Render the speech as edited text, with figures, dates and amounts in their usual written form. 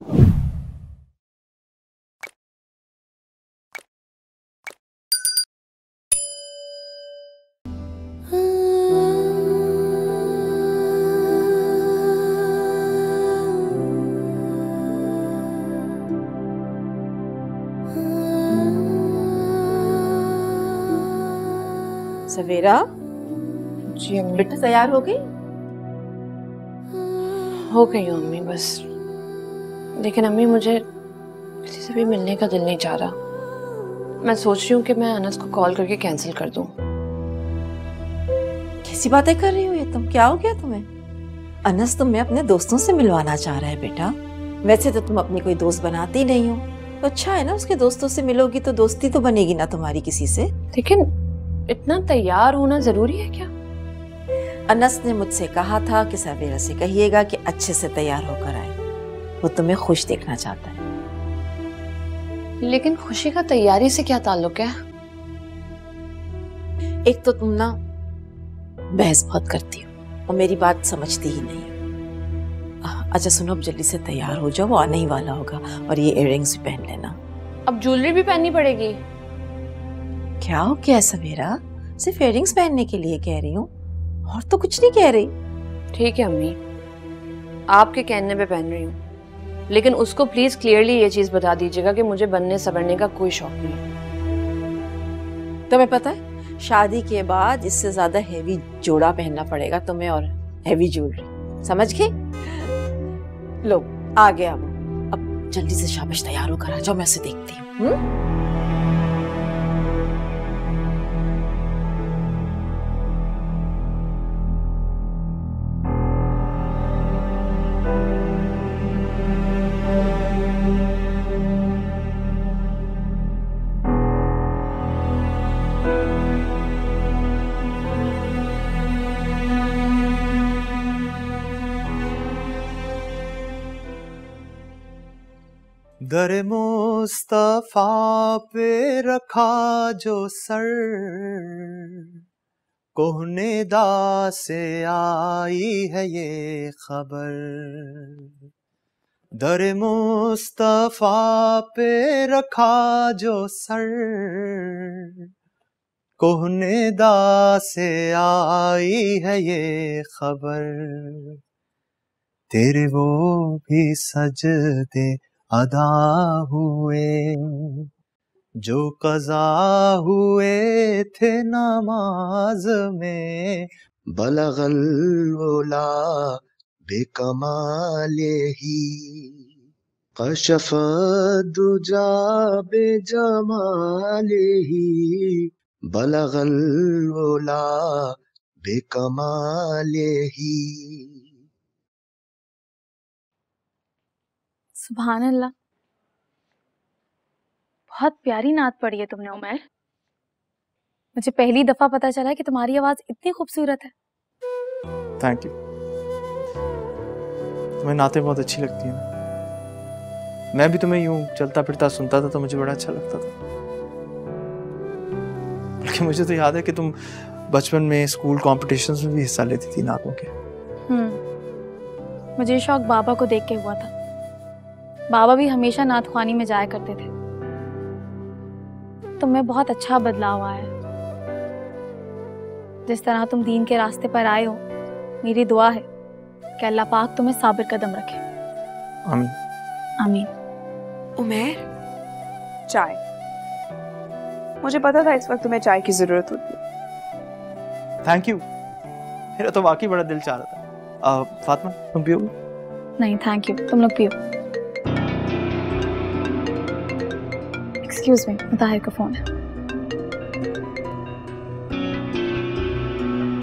सवेरा जी अम्मी। बेटा तैयार हो गई? हो गई हूँ अम्मी बस, लेकिन अम्मी मुझे किसी से भी मिलने का दिल नहीं चाह रहा। मैं सोच रही हूँ कि मैं अनस को कॉल करके कैंसिल कर दूँ। कैसी बातें कर रही हो ये तुम? क्या हो गया तुम्हें? अनस तुम्हें अपने दोस्तों से मिलवाना चाह रहा है बेटा। वैसे तो तुम अपनी कोई दोस्त बनाती नहीं हो, तो अच्छा है ना, उसके दोस्तों से मिलोगी तो दोस्ती तो बनेगी ना तुम्हारी किसी से। लेकिन इतना तैयार होना जरूरी है क्या? अनस ने मुझसे कहा था कि सवेरा से कहिएगा कि अच्छे से तैयार होकर आए, वो तुम्हें खुश देखना चाहता है। लेकिन खुशी का तैयारी से क्या ताल्लुक है? एक तो तुम ना बहस बहुत करती हो और मेरी बात समझती ही नहीं हो। अच्छा सुनो, अब जल्दी से तैयार हो जाओ, वो आने ही वाला होगा, और ये इयररिंग्स भी पहन लेना। अब ज्वेलरी भी पहननी पड़ेगी? क्या हो गया सवेरा? सिर्फ इयररिंग्स पहनने के लिए कह रही हूँ, और तो कुछ नहीं कह रही। ठीक है अम्मी, आपके कहने पे पहन रही हूँ, लेकिन उसको प्लीज क्लियरली ये चीज बता दीजिएगा कि मुझे बनने संवरने का कोई शौक नहीं है। तुम्हें पता है शादी के बाद इससे ज्यादा हेवी जोड़ा पहनना पड़ेगा तुम्हें, और हेवी ज्वेलरी, समझ गई? लो आ गया वो। अब जल्दी से शाबाश तैयार होकर आ जाओ, मैं उसे देखती हूँ। दर मुस्तफा पे रखा जो सर, कोहनेदा से आई है ये खबर। दर मुस्तफा पे रखा जो सर, कोहनेदा से आई है ये खबर। तेरे वो भी सजदे अदा हुए जो कज़ा हुए थे नमाज में। बलगल उला बेकमाले ही, कशफ दुजा बेजमाले ही। बलगल उला बेकमाले ही। सुभान अल्लाह, बहुत प्यारी नात पढ़ी है तुमने उमर। मुझे पहली दफा पता चला कि तुम्हारी आवाज इतनी खूबसूरत है। Thank you. तुम्हें नातें बहुत अच्छी लगती हैं। मैं भी तुम्हें यूं चलता फिरता सुनता था तो मुझे बड़ा अच्छा लगता था। बल्कि मुझे तो याद है कि तुम बचपन में स्कूल कॉम्पिटिशन्स में भी हिस्सा लेती थी नातों के। मुझे शौक बाबा को देख के हुआ था। बाबा भी हमेशा नात ख्वानी में जाया करते थे। तुम में बहुत अच्छा बदलाव आया है। जिस तरह तुम दीन के रास्ते पर आए हो, मेरी दुआ है कि अल्लाह पाक तुम्हें साबिर कदम रखे। आमीन आमीन। उमर, चाय। मुझे पता था इस वक्त तुम्हें चाय की जरूरत होती है। थैंक यू, मेरा तो वाकई बड़ा दिल चाह रहा था। फातिमा तुम पियोगे? नहीं थैंक यू, तुम लोग पियो। एक्सक्यूज मी, मुताहिर का फोन है।